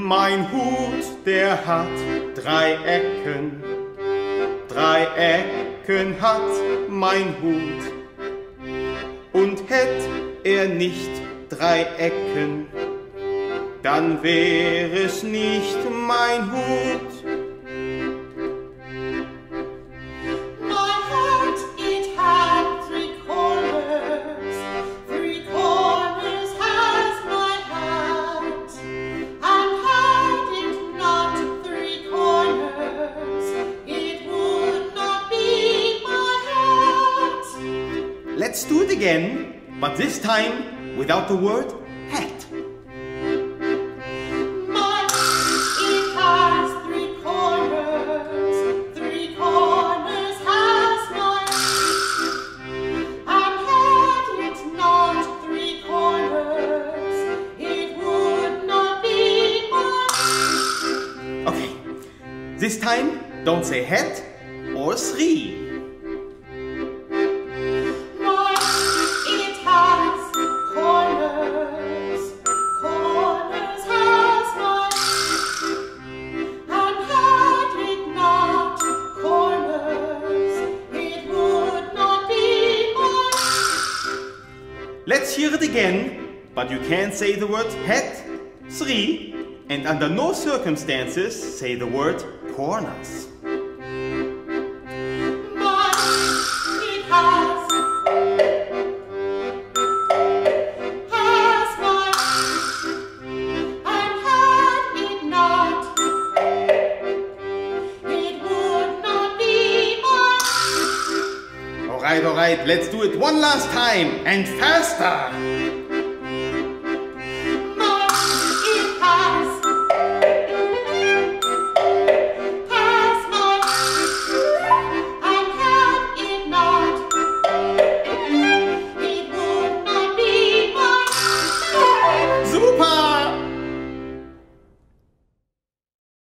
Mein Hut, der hat 3 Ecken. 3 Ecken hat mein Hut. Und hätt er nicht 3 Ecken, dann wäre es nicht mein Hut. My hat, it had 3 corners. 3 corners has my hat. And had it not 3 corners, it would not be my hat. Let's do it again, but this time without the word hat. My hat, it has 3 corners. 3 corners has my hat. And had it not 3 corners, it would not be my hat. Okay, this time don't say hat or 3. My hat, it has corners. Corners has my hat. And had it not corners, it would not be my hat. Let's hear it again, but you can't say the word hat, 3, and under no circumstances say the word corners. My hat, it has my hat. And had it not, it would not be my hat. Alright, let's do it one last time and faster.